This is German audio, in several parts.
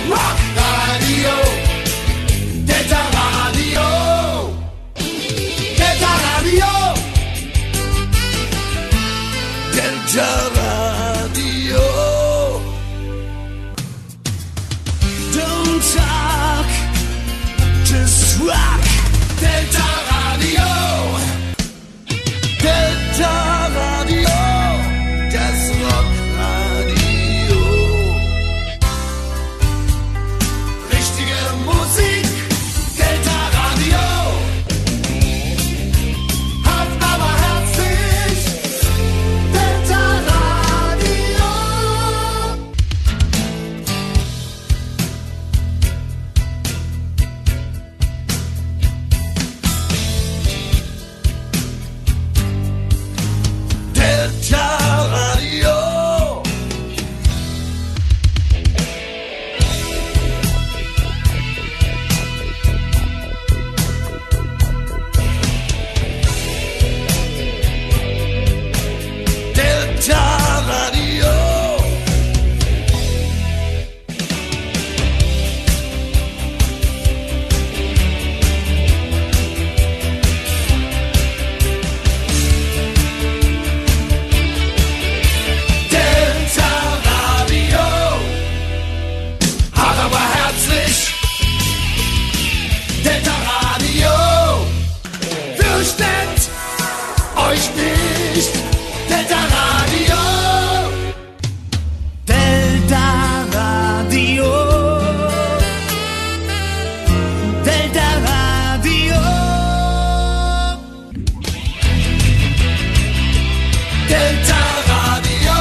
Rockradio, Delta Radio, Delta Radio, Delta Radio. Don't talk, just rock. Delta Radio, Delta Radio, das Rockradio. Richtige Musik, Delta Radio. Hart aber herzlich, Delta Radio. Delta Radio. Delta Radio. Delta Radio. Hart aber herzlich. Delta Radio. Fürchtet euch nicht. Delta Radio. Delta Radio. Delta Radio. Delta Radio.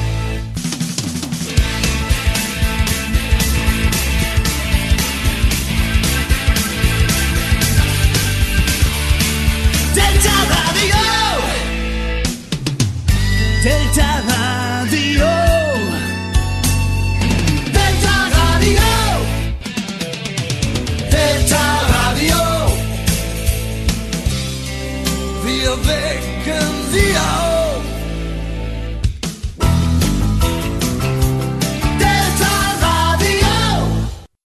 Delta Radio. Delta Radio. Delta Radio. Delta Radio. Wir wecken Sie auf.